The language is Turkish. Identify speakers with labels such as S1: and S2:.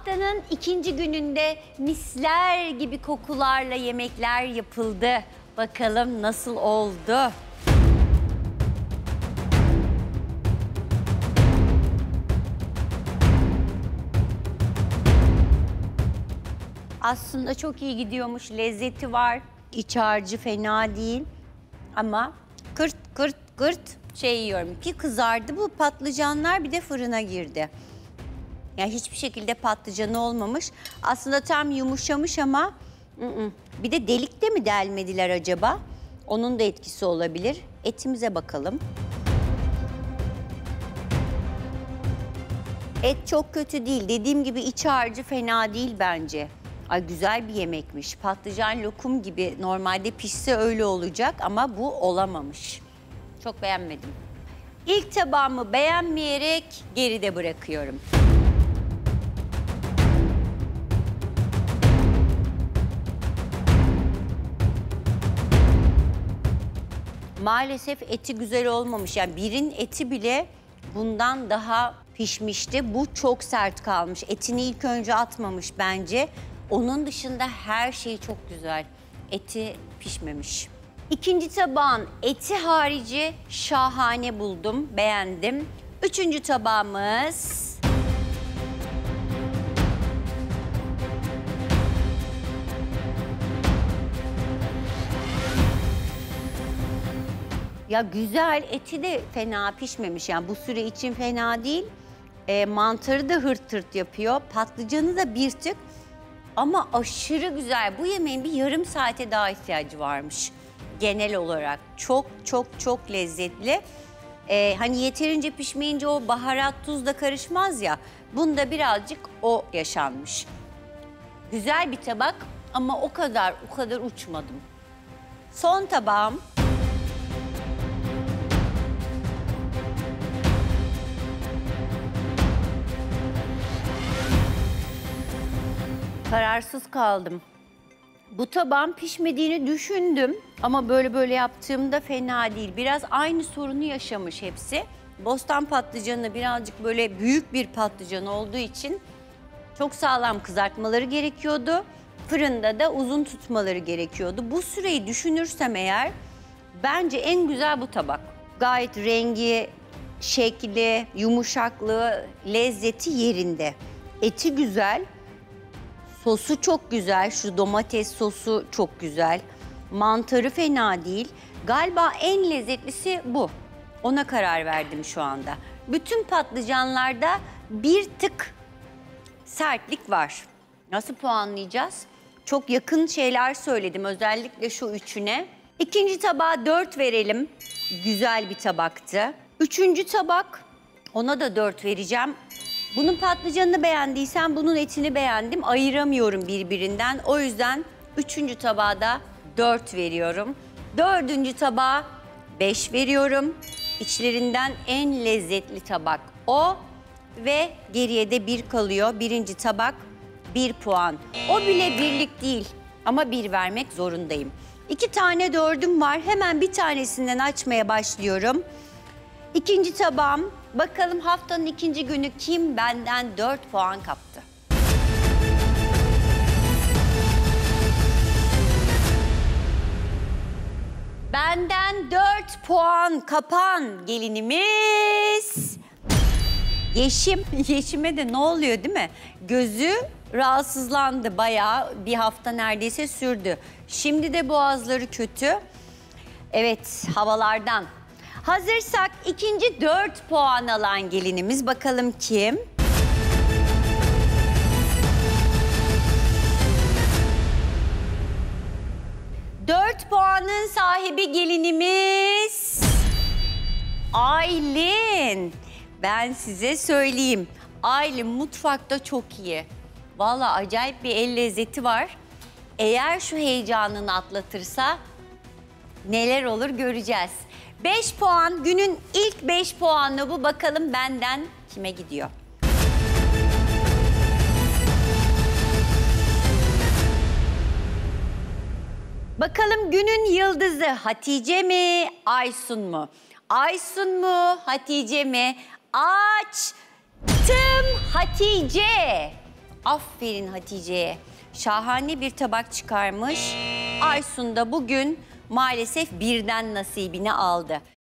S1: Haftanın ikinci gününde misler gibi kokularla yemekler yapıldı. Bakalım nasıl oldu? Aslında çok iyi gidiyormuş, lezzeti var. İç harcı fena değil. Ama kırt kırt kırt şey yiyorum. Bir kızardı bu patlıcanlar, bir de fırına girdi. Yani hiçbir şekilde patlıcanı olmamış. Aslında tam yumuşamış ama bir de delikte mi delmediler acaba? Onun da etkisi olabilir. Etimize bakalım. Et çok kötü değil. Dediğim gibi iç harcı fena değil bence. Ay güzel bir yemekmiş. Patlıcan lokum gibi normalde pişse öyle olacak ama bu olamamış. Çok beğenmedim. İlk tabağımı beğenmeyerek geride bırakıyorum. Maalesef eti güzel olmamış. Yani birin eti bile bundan daha pişmişti. Bu çok sert kalmış. Etini ilk önce atmamış bence. Onun dışında her şey çok güzel. Eti pişmemiş. İkinci tabağın eti harici şahane buldum, beğendim. Üçüncü tabağımız... Ya güzel, eti de fena pişmemiş. Yani bu süre için fena değil. Mantarı da hırt hırt yapıyor. Patlıcanı da bir tık. Ama aşırı güzel. Bu yemeğin bir yarım saate daha ihtiyacı varmış. Genel olarak çok çok çok lezzetli. Hani yeterince pişmeyince o baharat tuz da karışmaz ya. Bunda birazcık o yaşanmış. Güzel bir tabak ama o kadar uçmadım. Son tabağım. Kararsız kaldım. Bu tabağın pişmediğini düşündüm ama böyle yaptığımda fena değil. Biraz aynı sorunu yaşamış hepsi. Bostan patlıcanı birazcık böyle büyük bir patlıcan olduğu için çok sağlam kızartmaları gerekiyordu. Fırında da uzun tutmaları gerekiyordu. Bu süreyi düşünürsem eğer bence en güzel bu tabak. Gayet rengi, şekli, yumuşaklığı, lezzeti yerinde. Eti güzel. Sosu çok güzel, şu domates sosu çok güzel. Mantarı fena değil. Galiba en lezzetlisi bu. Ona karar verdim şu anda. Bütün patlıcanlarda bir tık sertlik var. Nasıl puanlayacağız? Çok yakın şeyler söyledim, özellikle şu üçüne. İkinci tabağa 4 verelim. Güzel bir tabaktı. Üçüncü tabak, ona da 4 vereceğim. Bunun patlıcanını beğendiysen bunun etini beğendim. Ayıramıyorum birbirinden. O yüzden üçüncü tabağa da 4 veriyorum. Dördüncü tabağa 5 veriyorum. İçlerinden en lezzetli tabak o. Ve geriye de 1 kalıyor. Birinci tabak 1 puan. O bile birlik değil ama 1 vermek zorundayım. 2 tane 4'üm var. Hemen bir tanesinden açmaya başlıyorum. İkinci tabağım. Bakalım haftanın ikinci günü kim benden 4 puan kaptı? Benden 4 puan kapan gelinimiz Yeşim. Yeşim'e de ne oluyor değil mi? Gözü rahatsızlandı bayağı, bir hafta neredeyse sürdü. Şimdi de boğazları kötü. Evet, havalardan. Hazırsak ikinci 4 puan alan gelinimiz, bakalım kim? Dört puanın sahibi gelinimiz Aylin. Ben size söyleyeyim, Aylin mutfakta çok iyi. Vallahi acayip bir el lezzeti var. Eğer şu heyecanını atlatırsa neler olur göreceğiz. 5 puan, günün ilk 5 puanı bu. Bakalım benden kime gidiyor? Bakalım günün yıldızı Hatice mi, Aysun mu? Aysun mu, Hatice mi? Açtım Hatice. Aferin Hatice'ye. Şahane bir tabak çıkarmış. Aysun da bugün maalesef birden nasibini aldı.